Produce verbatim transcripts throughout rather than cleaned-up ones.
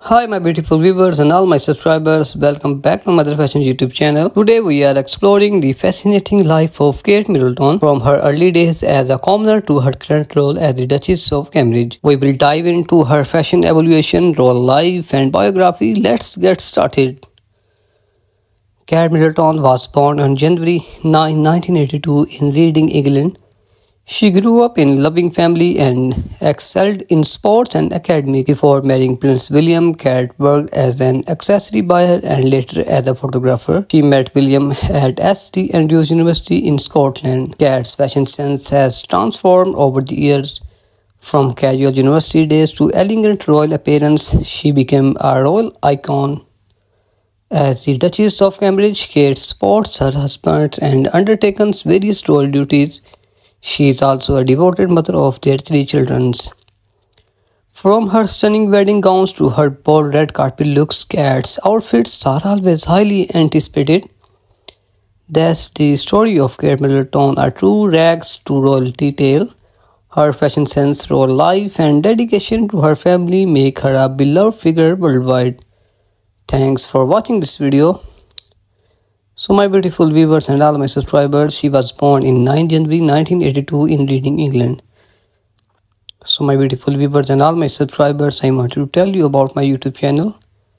Hi my beautiful viewers and all my subscribers, welcome back to Mother Fashion YouTube channel. Today we are exploring the fascinating life of Kate Middleton from her early days as a commoner to her current role as the Duchess of Cambridge. We will dive into her fashion evolution, role life and biography. Let's get started. Kate Middleton was born on January ninth, nineteen eighty-two in Reading, England. She grew up in a loving family and excelled in sports and academics. Before marrying Prince William, Kate worked as an accessory buyer and later as a photographer. She met William at Saint Andrews University in Scotland. Kate's fashion sense has transformed over the years. From casual university days to elegant royal appearance, she became a royal icon. As the Duchess of Cambridge, Kate supports her husband and undertakes various royal duties. She is also a devoted mother of their three children. From her stunning wedding gowns to her bold red carpet looks, Kate's outfits are always highly anticipated. That's the story of Kate Middleton, a true rags to royalty tale. Her fashion sense, royal life, and dedication to her family make her a beloved figure worldwide. Thanks for watching this video. So my beautiful viewers and all my subscribers, she was born in ninth January nineteen eighty-two in Reading, England. So my beautiful viewers and all my subscribers, I want to tell you about my YouTube channel.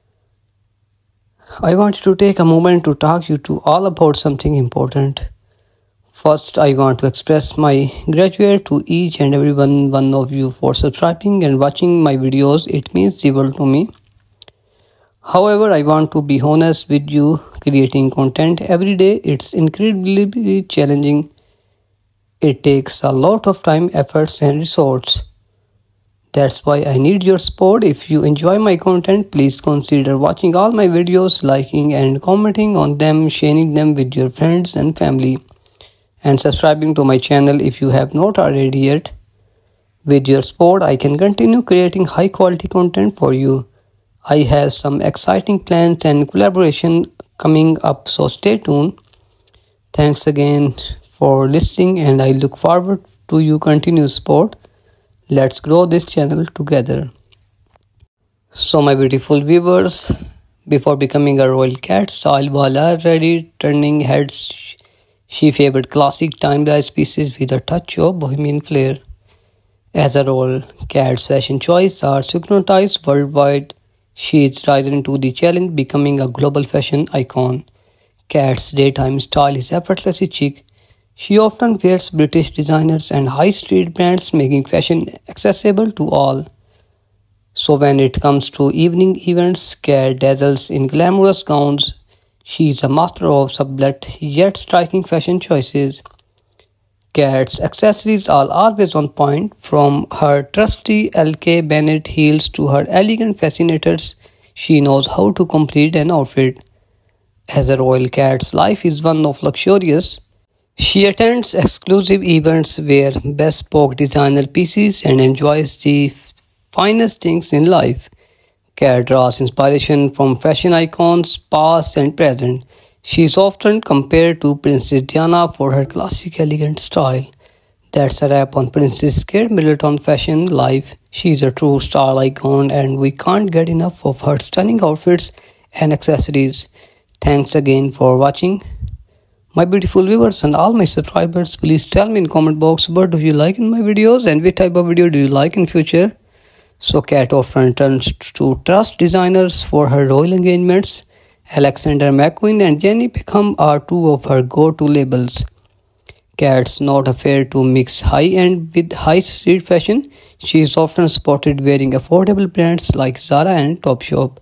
I want to take a moment to talk you to all about something important. First, I want to express my gratitude to each and every one, one of you for subscribing and watching my videos. It means the world to me. However, I want to be honest with you, creating content every day, it's incredibly challenging. It takes a lot of time, efforts and resources. That's why I need your support. If you enjoy my content, please consider watching all my videos, liking and commenting on them, sharing them with your friends and family, and subscribing to my channel if you have not already yet. With your support, I can continue creating high quality content for you. I have some exciting plans and collaboration coming up, so stay tuned. Thanks again for listening and I look forward to your continued support. Let's grow this channel together. So my beautiful viewers, before becoming a royal cat style while already turning heads, she favored classic timeless pieces with a touch of bohemian flair. As a royal cat's fashion choices are scrutinized worldwide. She is rising to the challenge, becoming a global fashion icon. Kate's daytime style is effortlessly chic. She often wears British designers and high street brands, making fashion accessible to all. So when it comes to evening events, Kate dazzles in glamorous gowns. She is a master of subtle yet striking fashion choices. Kate's accessories are always on point, from her trusty L K Bennett heels to her elegant fascinators. She knows how to complete an outfit. As a royal cat's life is one of luxurious. She attends exclusive events, wears bespoke designer pieces and enjoys the finest things in life. Kate draws inspiration from fashion icons past and present. She is often compared to Princess Diana for her classic elegant style. That's a wrap on Princess Kate Middleton fashion life. She is a true style icon and we can't get enough of her stunning outfits and accessories. Thanks again for watching. My beautiful viewers and all my subscribers, please tell me in comment box what do you like in my videos and which type of video do you like in future. So Kate often turns to trust designers for her royal engagements. Alexander McQueen and Jenny Peckham are two of her go-to labels. Kate's not afraid to mix high-end with high-street fashion. She is often spotted wearing affordable brands like Zara and Topshop.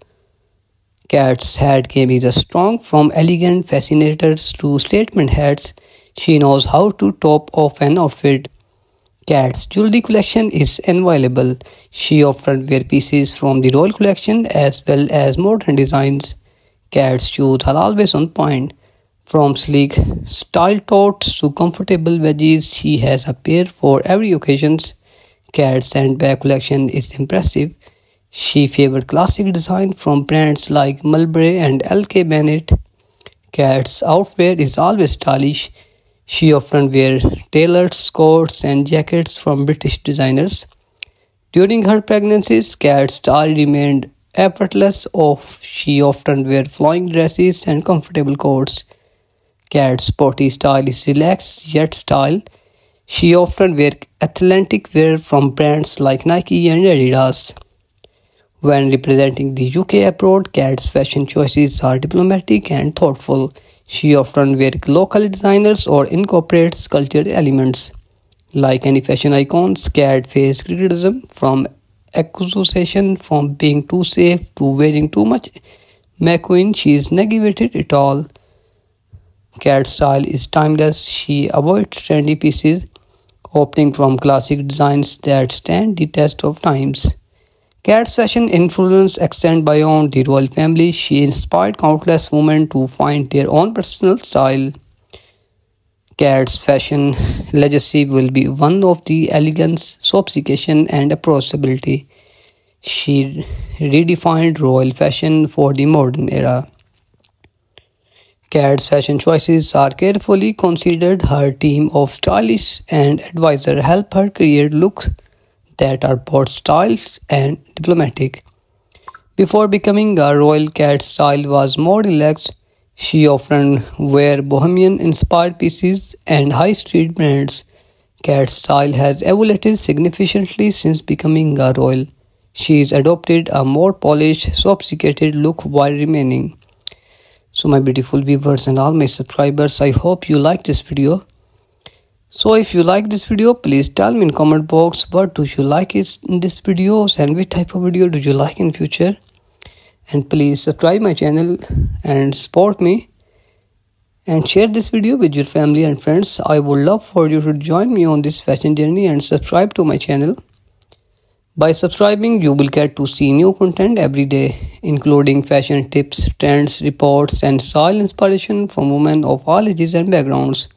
Kate's hat game is strong, from elegant fascinators to statement hats. She knows how to top off an outfit. Kate's jewelry collection is invaluable. She often wears pieces from the royal collection as well as modern designs. Kate's shoes are always on point. From sleek style totes to comfortable wedges, she has a pair for every occasion. Kate's handbag collection is impressive. She favors classic design from brands like Mulberry and L K Bennett. Kate's outfit is always stylish. She often wears tailored coats and jackets from British designers. During her pregnancy, Kate's style remained effortless of she often wear flowing dresses and comfortable coats. Kat's sporty style is relaxed yet style. She often wear athletic wear from brands like Nike and Adidas. When representing the U K abroad, Kat's fashion choices are diplomatic and thoughtful. She often wears local designers or incorporates cultural elements. Like any fashion icons, Kat faced criticism from accusation from being too safe to wearing too much. McQueen, she is navigated it all. Kat's style is timeless. She avoids trendy pieces, opting from classic designs that stand the test of times. Kat's fashion influence extends beyond the royal family. She inspired countless women to find their own personal style. Kat's fashion legacy will be one of the elegance, sophistication, and approachability. She redefined royal fashion for the modern era. Kat's fashion choices are carefully considered. Her team of stylists and advisors help her create looks that are both stylish and diplomatic. Before becoming a royal, Kat's style was more relaxed. She often wore bohemian-inspired pieces and high-street brands. Kat's style has evolved significantly since becoming a royal. She has adopted a more polished, sophisticated look while remaining. So my beautiful viewers and all my subscribers, I hope you like this video. So if you like this video, please tell me in comment box what do you like is in this videos and which type of video do you like in future. And please subscribe my channel and support me and share this video with your family and friends. I would love for you to join me on this fashion journey and subscribe to my channel. By subscribing, you will get to see new content every day, including fashion tips, trends, reports, and style inspiration from women of all ages and backgrounds.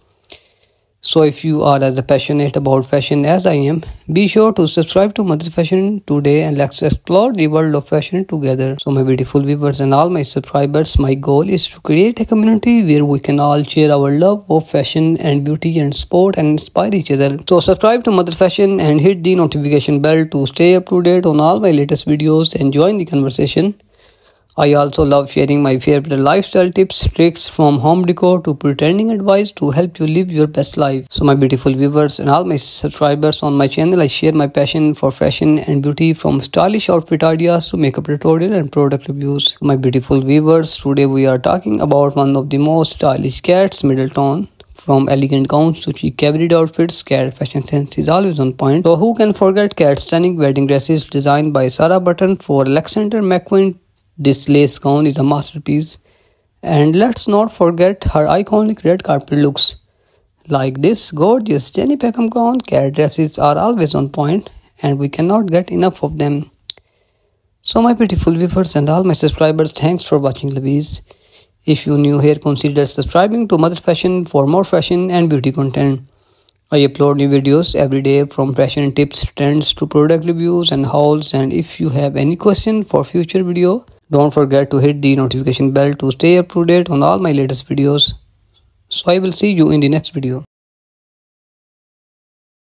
So if you are as passionate about fashion as I am, be sure to subscribe to Mother Fashion today and let's explore the world of fashion together. So my beautiful viewers and all my subscribers, my goal is to create a community where we can all share our love of fashion and beauty and sport and inspire each other. So subscribe to Mother Fashion and hit the notification bell to stay up to date on all my latest videos and join the conversation. I also love sharing my favorite lifestyle tips, tricks from home decor to pretending advice to help you live your best life. So my beautiful viewers and all my subscribers on my channel, I share my passion for fashion and beauty from stylish outfit ideas to makeup tutorial and product reviews. My beautiful viewers, today we are talking about one of the most stylish Kat's Middleton. From elegant gowns to chic everyday outfits, Kat fashion sense is always on point. So who can forget Kat's stunning wedding dresses designed by Sarah Button for Alexander McQueen? This lace gown is a masterpiece. And let's not forget her iconic red carpet looks. Like this gorgeous Jenny Peckham gown, Kat dresses are always on point and we cannot get enough of them. So my beautiful viewers and all my subscribers, thanks for watching Louise. If you new here, consider subscribing to Mother Fashion for more fashion and beauty content. I upload new videos every day from fashion tips, trends to product reviews and hauls. And if you have any question for future video, don't forget to hit the notification bell to stay up to date on all my latest videos. So I will see you in the next video.